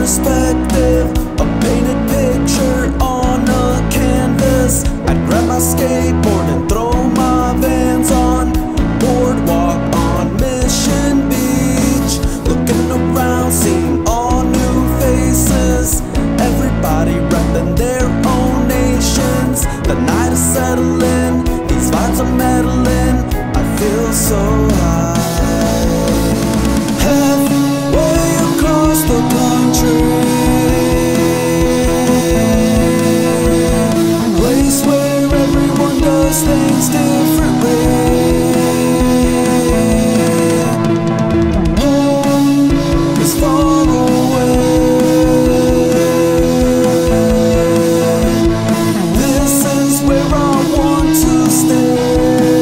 perspective, a painted picture on a canvas. I'd grab my skateboard and throw my Vans on boardwalk on Mission Beach, looking around, seeing all new faces, everybody repping their own nations. The night is settling, these vibes are meddling, I feel so high. Halfway across the country, place where everyone does things differently. Home is far away. This is where I want to stay.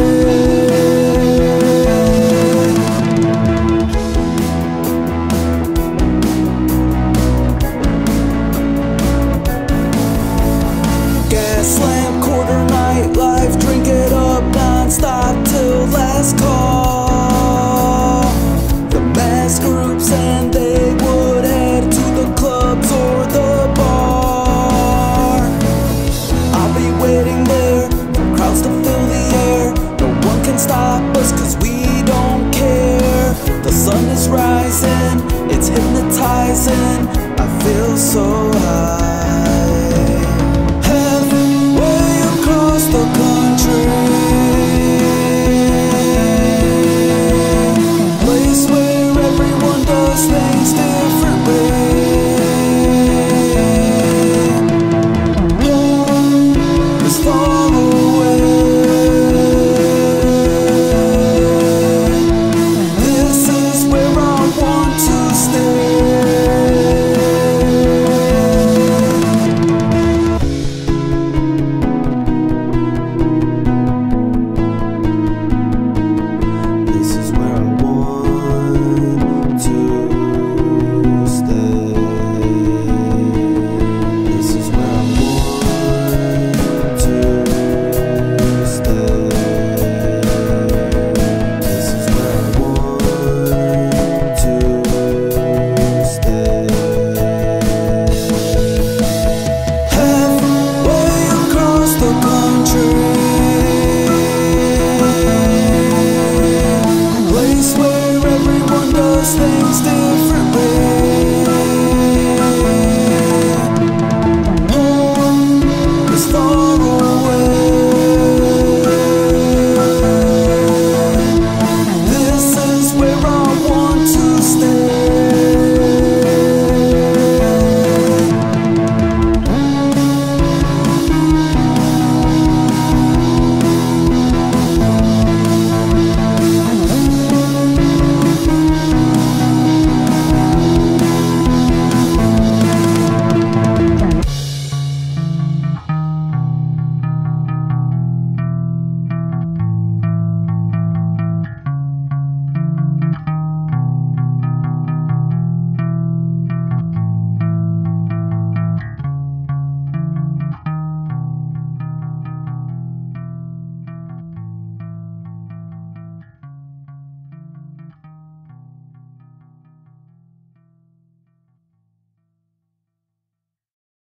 Gaslamp, quarter night life, drink it up non-stop till last call. The mass groups and they would head to the clubs or the bar. I'll be waiting there for crowds to fill the air. No one can stop us cause we don't care. The sun is rising, it's hypnotizing, I feel so high.